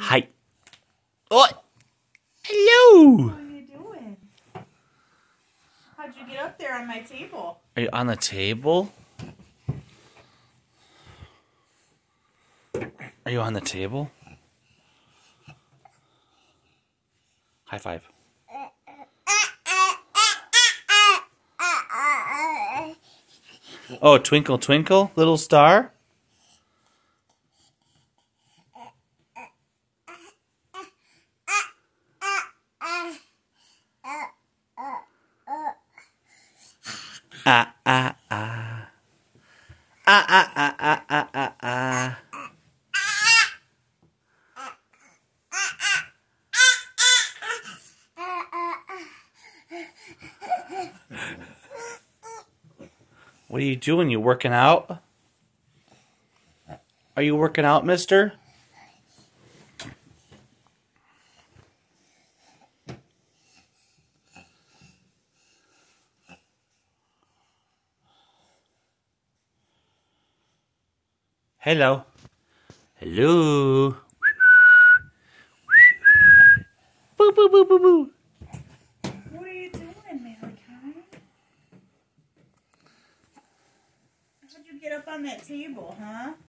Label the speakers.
Speaker 1: Hi. Oh, hello.
Speaker 2: What are you doing? How'd you get up there on my table?
Speaker 1: Are you on the table? Are you on the table? High five. Oh, twinkle, twinkle, little star. Ah, ah, ah. Ah, ah, ah, ah, ah, ah, ah. What are you doing? You working out? Are you working out, mister? Hello. Hello. Boo, boo, boo, boo, boo.
Speaker 2: What are you doing, Malachi? How'd you get up on that table, huh?